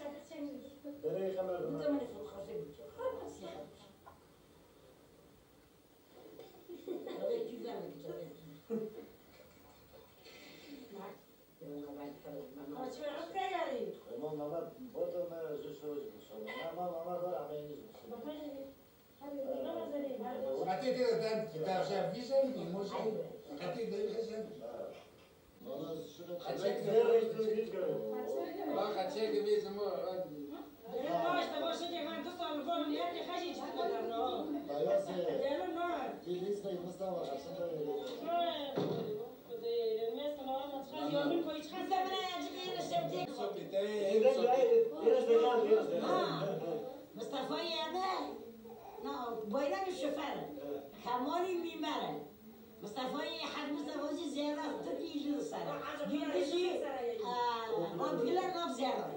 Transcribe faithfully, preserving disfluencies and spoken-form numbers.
برای خبر دارم. زمان فوت خواهی بود. خلاص یه خبر. ولی چیزی نمیگی تو بیاد. نه. یه من باید کنم. من چه رفت کاری؟ ما ماما بودم من زشت روزی میشم. نه ماما ماما دارم این نیست. حتی در در شبیه میموشه. حتی داری خشن. ماما شده. خچه که رئیس دوگیت کرد. با خچه که بیز ما. باش باشه که من دو سال قبل یه که خشی چند دارم نه. آیاس. یه نه. کلیس نیست نمی‌ستم اصلا داری. يومين كويس خمسة من أجمعين الشمتين. مصطفى أنا نا بايدان الشفرة كمالي ميمرة مصطفى حد مصطفى زيارة تركي جلسة بيجي آه رابيلا نف زيارة